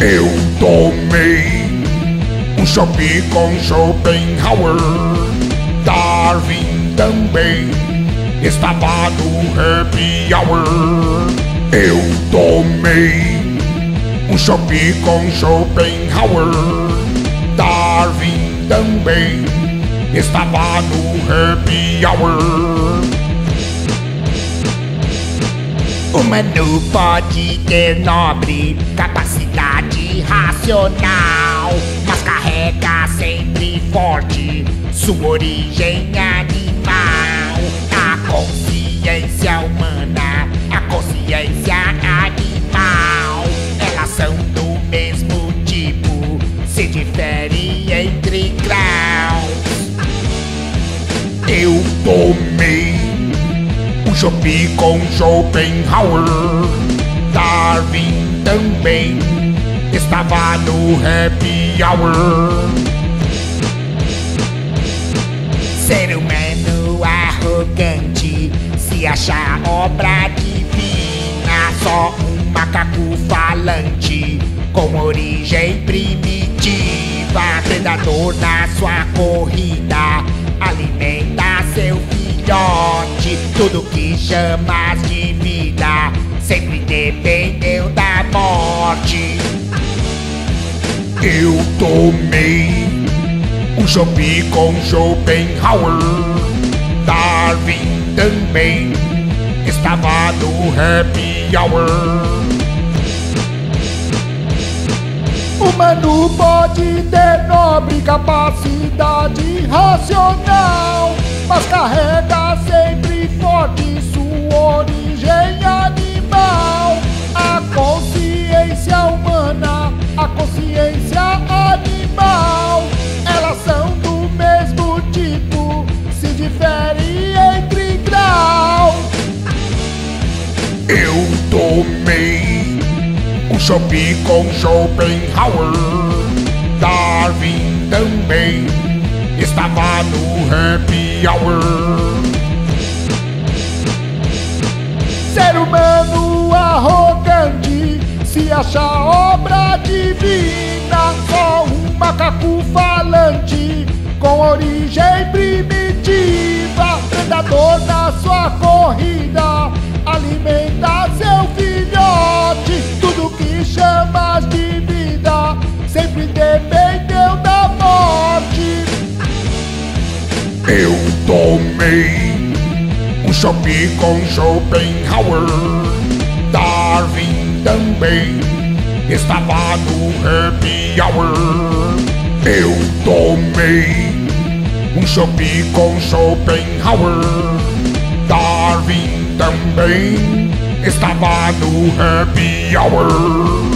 Eu tomei um chopp com Schopenhauer. Darwin também estava no happy hour. Eu tomei um chopp com Schopenhauer. Darwin também estava no happy hour. O humano pode ter nobre capacidade racional, mas carrega sempre forte sua origem animal. A consciência humana, a consciência animal, elas são do mesmo tipo, se diferem entre graus. Eu tomei um chopp com Schopenhauer. Darwin também estava no happy hour. Ser humano arrogante se acha obra divina, só um macaco falante com origem primitiva. Predador na sua corrida, alimenta seu filhote. Tudo que chamas de vida sempre dependeu da morte. Eu tomei um chopp com Schopenhauer. Darwin também estava no happy hour. O humano pode ter nobre capacidade racional, mas carrega sempre forte sua origem animal. A consciência humana, a consciência animal, elas são do mesmo tipo, se diferem entre graus. Eu tomei um chopp com Schopenhauer. Darwin também estava no happy hour. Ser humano arrogante se acha obra divina, só um macaco falante com origem primitiva. Predador na sua corrida, alimenta seu filhote. Tudo que chamas de vida sempre dependeu da morte. Eu tomei um chopp com Schopenhauer. Darwin também estava no happy hour. Eu tomei um chopp com Schopenhauer. Darwin também estava no happy hour.